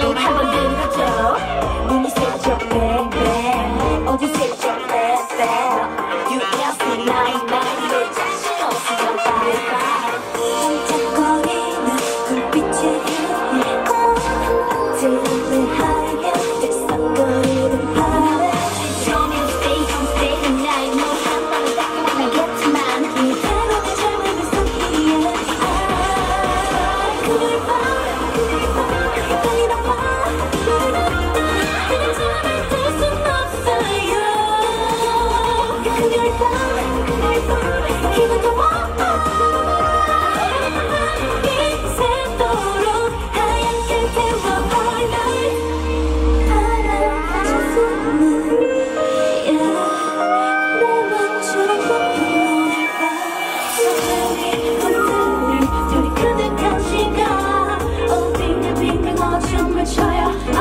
꼭 한번 들어줘. 문이 세죠 뱅뱅 어디 세죠 뱅뱅 You ask me like 내 자신 없으면 bye 반짝거리는 불빛에 고마운 하얀 들썩거리는 바람 조명 stay on stay 나의 몸한 번은 따끔하겠지만 이대로 내 젊음의 손길에 그걸 봐 춤을 춰요